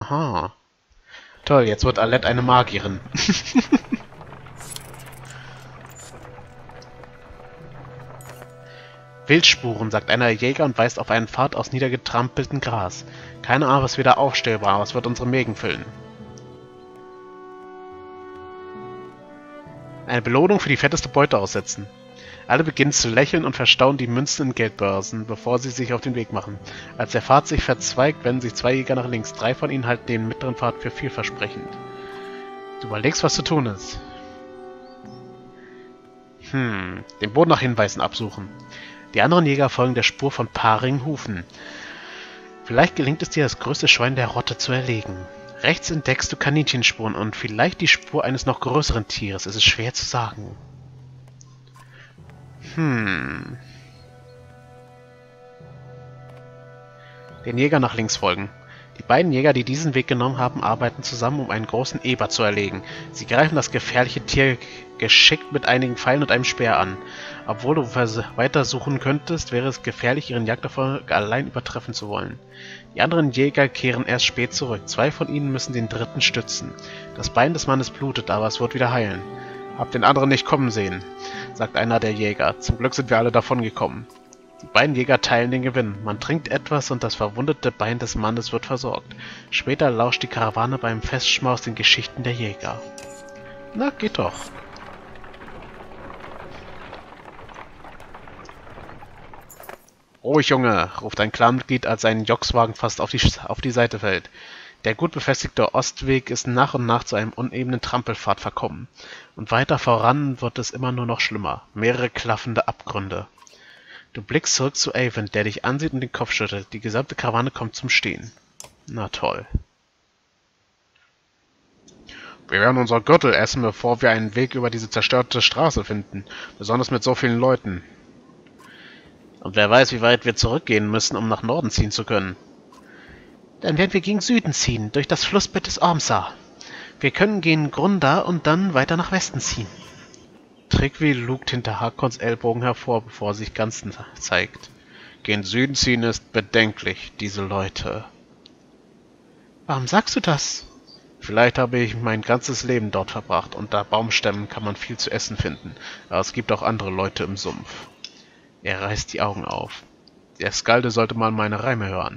Aha. Toll, jetzt wird Alette eine Magierin. Wildspuren, sagt einer der Jäger und weist auf einen Pfad aus niedergetrampeltem Gras. Keine Ahnung, was wir da aufstellbar, aber es wird unsere Mägen füllen. Eine Belohnung für die fetteste Beute aussetzen. Alle beginnen zu lächeln und verstauen die Münzen in Geldbörsen, bevor sie sich auf den Weg machen. Als der Pfad sich verzweigt, wenden sich 2 Jäger nach links. 3 von ihnen halten den mittleren Pfad für vielversprechend. Du überlegst, was zu tun ist. Den Boden nach Hinweisen absuchen. Die anderen Jäger folgen der Spur von paarigen Hufen. Vielleicht gelingt es dir, das größte Schwein der Rotte zu erlegen. Rechts entdeckst du Kaninchenspuren und vielleicht die Spur eines noch größeren Tieres. Es ist schwer zu sagen. Den Jäger nach links folgen. Die beiden Jäger, die diesen Weg genommen haben, arbeiten zusammen, um einen großen Eber zu erlegen. Sie greifen das gefährliche Tier geschickt mit einigen Pfeilen und einem Speer an. Obwohl du weiter suchen könntest, wäre es gefährlich, ihren Jagderfolg allein übertreffen zu wollen. Die anderen Jäger kehren erst spät zurück. 2 von ihnen müssen den dritten stützen. Das Bein des Mannes blutet, aber es wird wieder heilen. Hab den anderen nicht kommen sehen, sagt einer der Jäger. Zum Glück sind wir alle davongekommen. Die beiden Jäger teilen den Gewinn. Man trinkt etwas und das verwundete Bein des Mannes wird versorgt. Später lauscht die Karawane beim Festschmaus den Geschichten der Jäger. Na, geht doch. Ruhig, Junge, ruft ein Clanmitglied, als sein Jokswagen fast auf die Seite fällt. Der gut befestigte Ostweg ist nach und nach zu einem unebenen Trampelpfad verkommen. Und weiter voran wird es immer nur noch schlimmer. Mehrere klaffende Abgründe. Du blickst zurück zu Avon, der dich ansieht und den Kopf schüttelt. Die gesamte Karawane kommt zum Stehen. Na toll. Wir werden unser Gürtel essen, bevor wir einen Weg über diese zerstörte Straße finden. Besonders mit so vielen Leuten. Und wer weiß, wie weit wir zurückgehen müssen, um nach Norden ziehen zu können. Dann werden wir gegen Süden ziehen, durch das Flussbett des Ormsar. Wir können gegen Grunda und dann weiter nach Westen ziehen. Tryggvi lugt hinter Hakons Ellbogen hervor, bevor er sich ganz zeigt. Gen Süden ziehen ist bedenklich, diese Leute. Warum sagst du das? Vielleicht habe ich mein ganzes Leben dort verbracht. Unter Baumstämmen kann man viel zu essen finden, aber es gibt auch andere Leute im Sumpf. Er reißt die Augen auf. Der Skalde sollte mal meine Reime hören.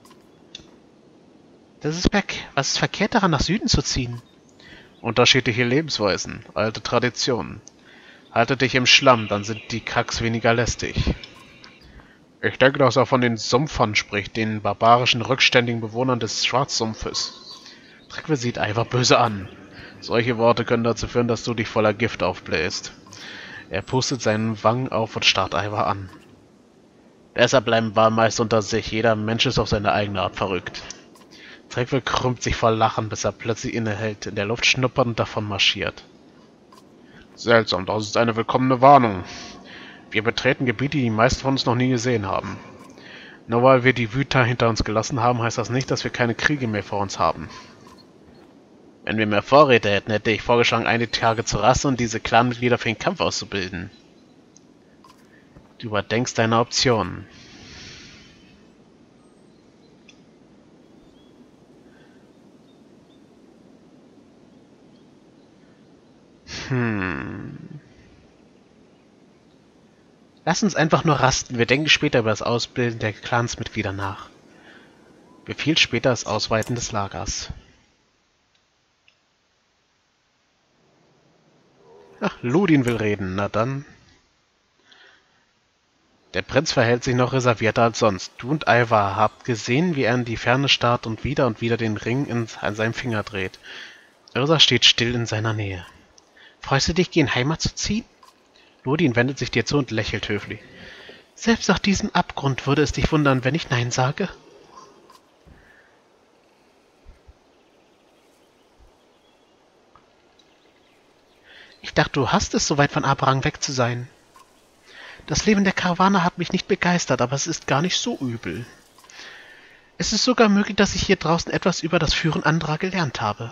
Das ist weg. Was ist verkehrt daran, nach Süden zu ziehen? Unterschiedliche Lebensweisen, alte Traditionen. Halte dich im Schlamm, dann sind die Kracks weniger lästig. Ich denke, dass er von den Sumpfern spricht, den barbarischen, rückständigen Bewohnern des Schwarzsumpfes. Tryggvi sieht Ivar böse an. Solche Worte können dazu führen, dass du dich voller Gift aufbläst. Er pustet seinen Wangen auf und starrt Ivar an. Deshalb bleiben wir meist unter sich. Jeder Mensch ist auf seine eigene Art verrückt. Tryggvi krümmt sich vor Lachen, bis er plötzlich innehält, in der Luft schnuppert und davon marschiert. Seltsam, das ist eine willkommene Warnung. Wir betreten Gebiete, die die meisten von uns noch nie gesehen haben. Nur weil wir die Wüter hinter uns gelassen haben, heißt das nicht, dass wir keine Kriege mehr vor uns haben. Wenn wir mehr Vorräte hätten, hätte ich vorgeschlagen, einige Tage zu rasten und diese Clanmitglieder für den Kampf auszubilden. Du überdenkst deine Optionen. Lass uns einfach nur rasten. Wir denken später über das Ausbilden der Clansmitglieder nach. Befiehlt später das Ausweiten des Lagers. Ach, Ludin will reden. Na dann. Der Prinz verhält sich noch reservierter als sonst. Du und Ivar habt gesehen, wie er in die Ferne starrt und wieder den Ring an seinem Finger dreht. Ursa steht still in seiner Nähe. Freust du dich, gen Heimat zu ziehen? Ludin wendet sich dir zu und lächelt höflich. Selbst nach diesem Abgrund würde es dich wundern, wenn ich Nein sage. Ich dachte, du hast es, so weit von Abrang weg zu sein. Das Leben der Karawane hat mich nicht begeistert, aber es ist gar nicht so übel. Es ist sogar möglich, dass ich hier draußen etwas über das Führen anderer gelernt habe.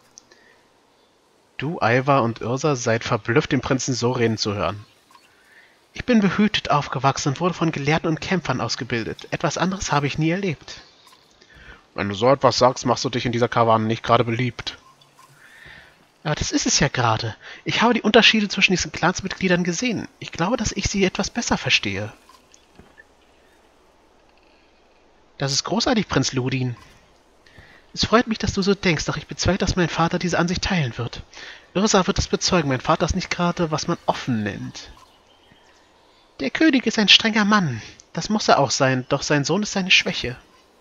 Du, Ivar und Ursa seid verblüfft, den Prinzen so reden zu hören. Ich bin behütet aufgewachsen und wurde von Gelehrten und Kämpfern ausgebildet. Etwas anderes habe ich nie erlebt. Wenn du so etwas sagst, machst du dich in dieser Karawane nicht gerade beliebt. Aber das ist es ja gerade. Ich habe die Unterschiede zwischen diesen Clansmitgliedern gesehen. Ich glaube, dass ich sie etwas besser verstehe. Das ist großartig, Prinz Ludin. Es freut mich, dass du so denkst, doch ich bezweifle, dass mein Vater diese Ansicht teilen wird. Yrsa wird es bezeugen, mein Vater ist nicht gerade, was man offen nennt. Der König ist ein strenger Mann. Das muss er auch sein, doch sein Sohn ist seine Schwäche.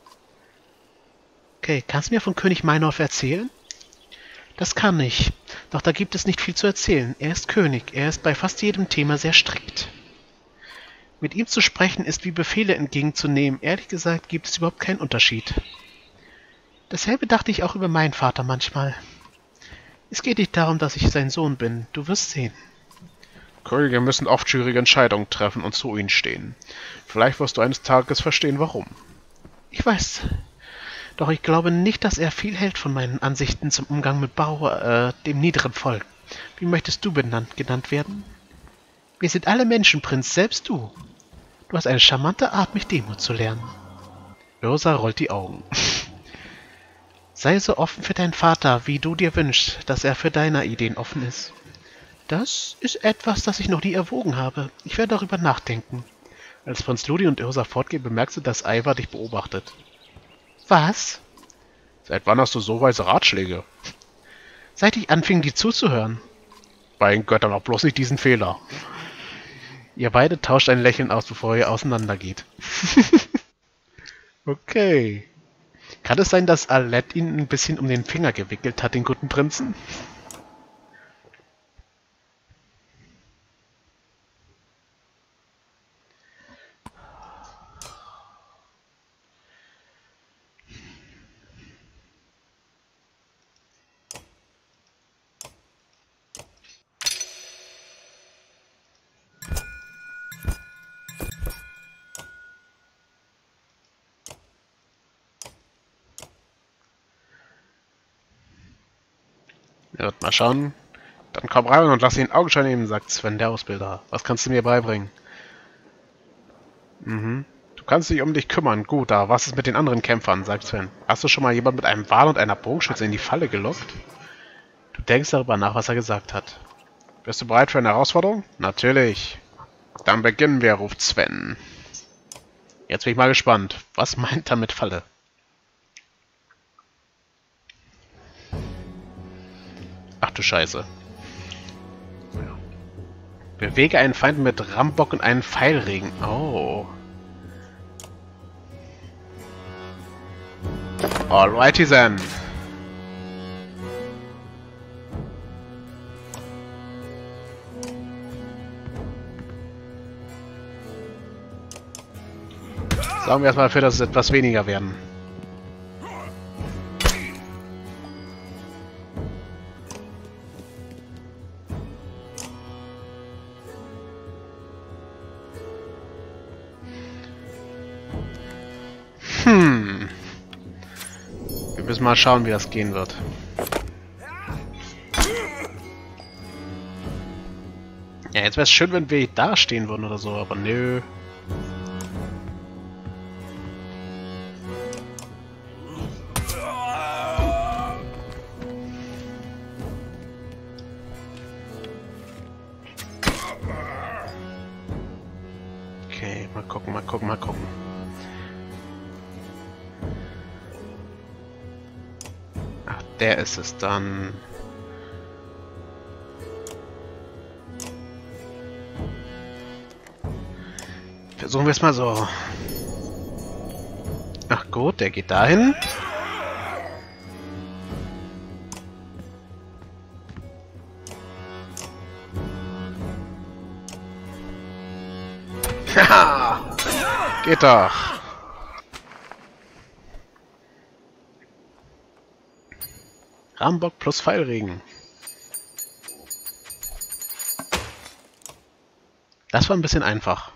Okay, kannst du mir von König Meinolf erzählen? Das kann ich, doch da gibt es nicht viel zu erzählen. Er ist König, er ist bei fast jedem Thema sehr strikt. Mit ihm zu sprechen ist wie Befehle entgegenzunehmen. Ehrlich gesagt gibt es überhaupt keinen Unterschied. Dasselbe dachte ich auch über meinen Vater manchmal. Es geht nicht darum, dass ich sein Sohn bin. Du wirst sehen. Könige müssen oft schwierige Entscheidungen treffen und zu ihnen stehen. Vielleicht wirst du eines Tages verstehen, warum. Ich weiß. Doch ich glaube nicht, dass er viel hält von meinen Ansichten zum Umgang mit Bauer, dem niederen Volk. Wie möchtest du genannt werden? Wir sind alle Menschen, Prinz, selbst du. Du hast eine charmante Art, mich Demut zu lernen. Yrsa rollt die Augen. Sei so offen für deinen Vater, wie du dir wünschst, dass er für deine Ideen offen ist. Das ist etwas, das ich noch nie erwogen habe. Ich werde darüber nachdenken. Als Prinz Ludin und Yrsa fortgehen, bemerkst du, dass Ivar dich beobachtet. Was? Seit wann hast du so weise Ratschläge? Seit ich anfing, dir zuzuhören. Bei den Göttern auch bloß nicht diesen Fehler. Ihr beide tauscht ein Lächeln aus, bevor ihr auseinandergeht. Okay. Kann es sein, dass Alette ihn ein bisschen um den Finger gewickelt hat, den guten Prinzen? Er wird mal schauen. Dann komm rein und lass ihn Augenschein nehmen, sagt Sven, der Ausbilder. Was kannst du mir beibringen? Du kannst dich um dich kümmern. Gut, aber was ist mit den anderen Kämpfern, sagt Sven. Hast du schon mal jemand mit einem Wal und einer Bogenschütze in die Falle gelockt? Du denkst darüber nach, was er gesagt hat. Bist du bereit für eine Herausforderung? Natürlich. Dann beginnen wir, ruft Sven. Jetzt bin ich mal gespannt. Was meint er mit Falle? Ach du Scheiße. Bewege einen Feind mit Rambock und einen Pfeilregen. Oh. Alrighty then. Sagen wir erstmal dafür, dass es etwas weniger werden. Wir müssen mal schauen, wie das gehen wird. Ja, jetzt wäre es schön, wenn wir da stehen würden oder so, aber nö. Okay, mal gucken, mal gucken, mal gucken. Ach, der ist es dann. Versuchen wir es mal so. Ach gut, der geht dahin. Haha! Geht doch. Rambock plus Pfeilregen. Das war ein bisschen einfach.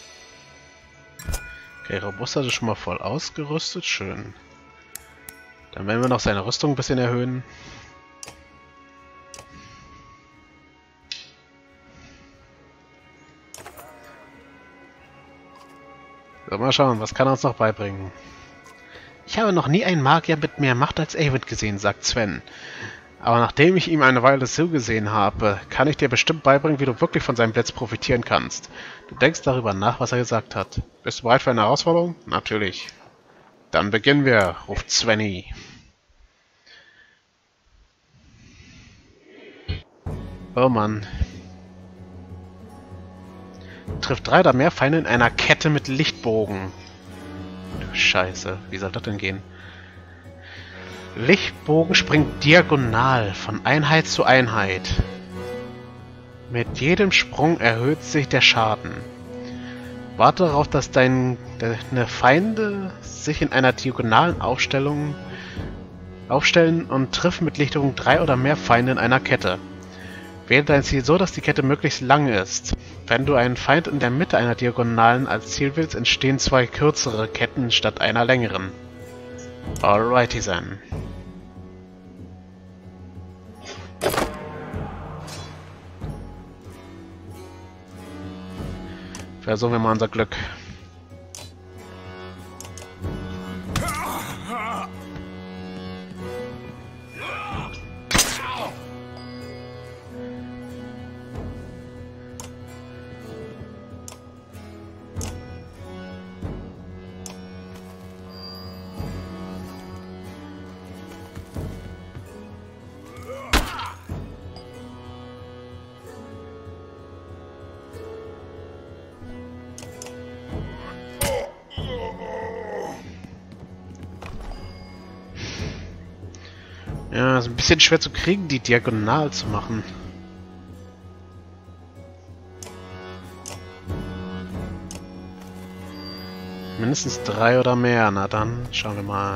Okay, Robusta ist schon mal voll ausgerüstet. Schön. Dann werden wir noch seine Rüstung ein bisschen erhöhen. So, mal schauen, was kann er uns noch beibringen? Ich habe noch nie einen Magier mit mehr Macht als Eyvind gesehen, sagt Sven. Aber nachdem ich ihm eine Weile zugesehen habe, kann ich dir bestimmt beibringen, wie du wirklich von seinem Blitz profitieren kannst. Du denkst darüber nach, was er gesagt hat. Bist du bereit für eine Herausforderung? Natürlich. Dann beginnen wir, ruft Svenny. Oh Mann. Trifft 3 oder mehr Feinde in einer Kette mit Lichtbogen. Du Scheiße, wie soll das denn gehen? Lichtbogen springt diagonal von Einheit zu Einheit. Mit jedem Sprung erhöht sich der Schaden. Warte darauf, dass deine Feinde sich in einer diagonalen aufstellen und triff mit Lichtbogen 3 oder mehr Feinde in einer Kette. Wähle dein Ziel so, dass die Kette möglichst lang ist. Wenn du einen Feind in der Mitte einer Diagonalen als Ziel willst, entstehen 2 kürzere Ketten statt einer längeren. Alrighty then. Versuchen wir mal unser Glück. Ja, ist ein bisschen schwer zu kriegen, die diagonal zu machen. Mindestens 3 oder mehr. Na dann, schauen wir mal.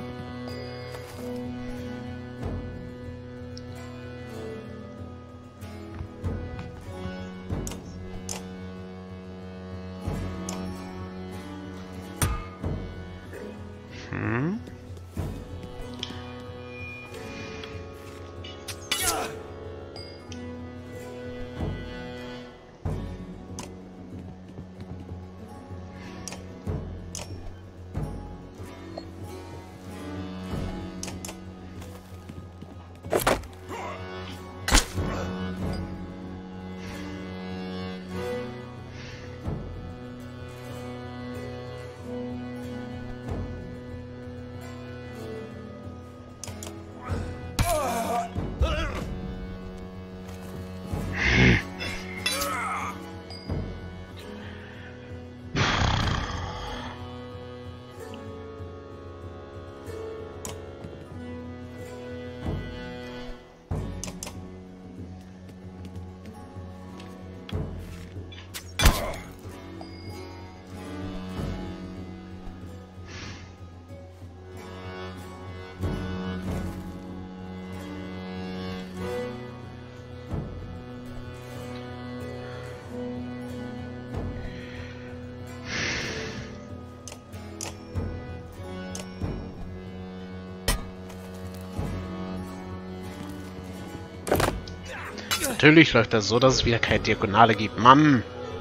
Natürlich läuft das so, dass es wieder keine Diagonale gibt. Mann!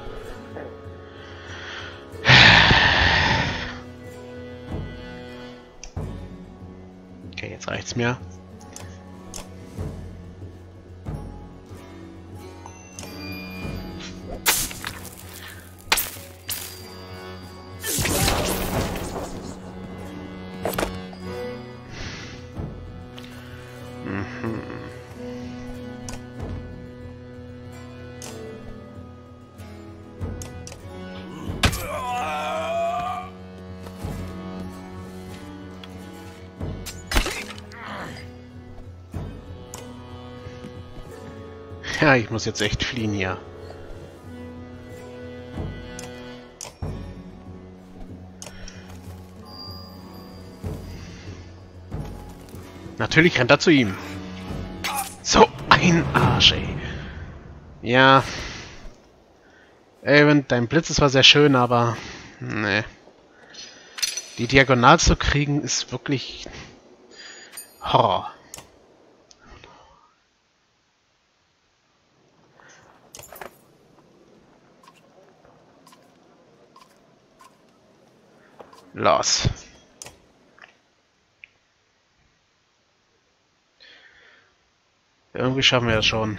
Okay, jetzt reicht's mir. Ja, ich muss jetzt echt fliehen hier. Natürlich rennt er zu ihm. So ein Arsch, ey. Ja. Eyvind, dein Blitz ist zwar sehr schön, aber... Nee. Die diagonal zu kriegen ist wirklich Horror. Los. Irgendwie schaffen wir das schon.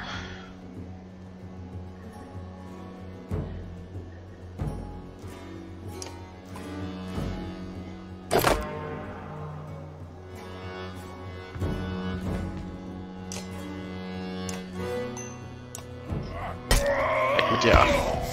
Weg mit dir.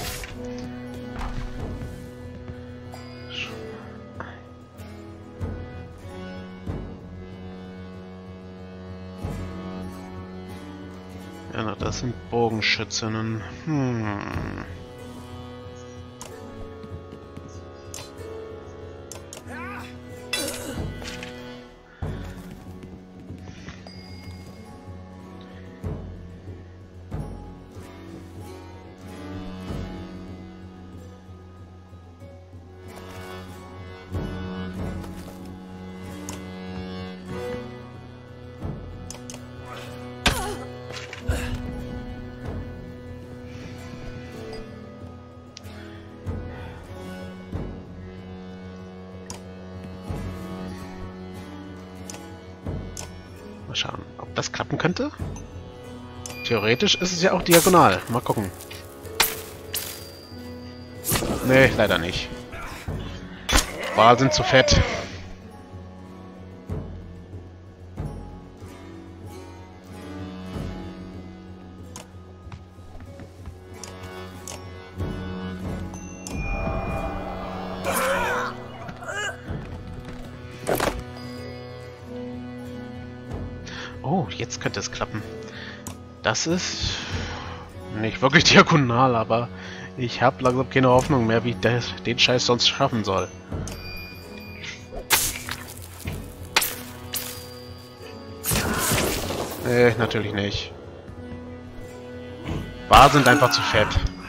Ja, na, das sind Bogenschützinnen. Mal schauen, ob das klappen könnte. Theoretisch ist es ja auch diagonal. Mal gucken. Nee, leider nicht. Wale sind zu fett. Oh, jetzt könnte es klappen. Das ist nicht wirklich diagonal, aber ich habe langsam keine Hoffnung mehr, wie ich den Scheiß sonst schaffen soll. Nee, natürlich nicht. Wale sind einfach zu fett.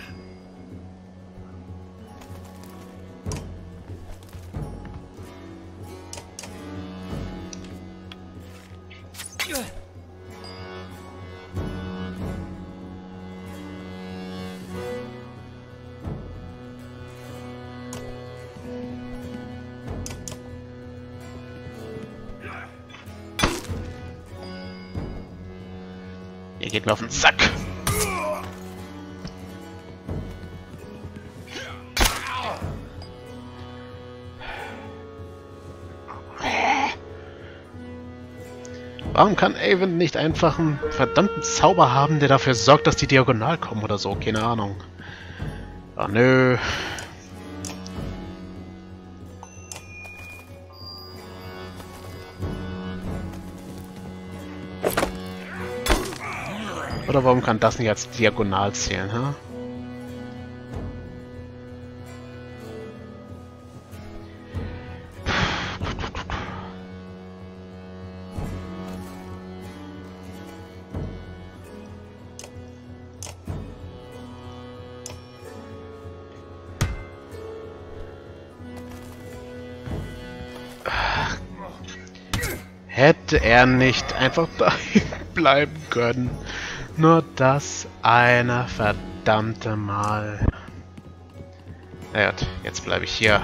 Ihr geht mir auf den Sack. Warum kann Avon nicht einfach einen verdammten Zauber haben, der dafür sorgt, dass die diagonal kommen oder so? Keine Ahnung. Ach nö. Oder warum kann das nicht als diagonal zählen, ha? Hätte er nicht einfach dahin bleiben können. Nur das eine verdammte Mal. Naja, jetzt bleibe ich hier.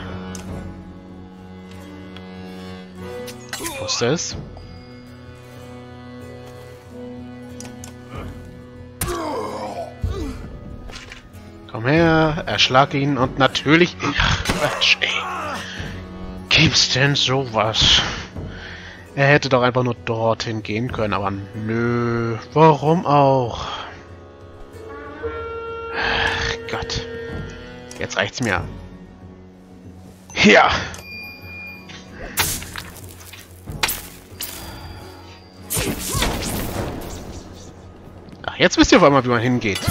Ich wusste es. Komm her, erschlag ihn und natürlich... Ach, Quatsch, ey. Gibt's denn sowas? Er hätte doch einfach nur dorthin gehen können, aber nö. Warum auch? Ach Gott. Jetzt reicht's mir. Ja. Ach, jetzt wisst ihr auf einmal, wie man hingeht.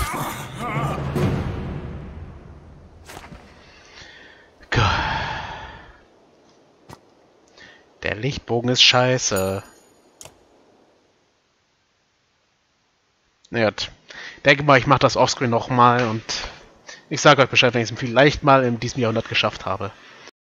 Der Lichtbogen ist scheiße. Naja, denke mal, ich mache das offscreen nochmal und ich sage euch Bescheid, wenn ich es vielleicht mal in diesem Jahrhundert geschafft habe.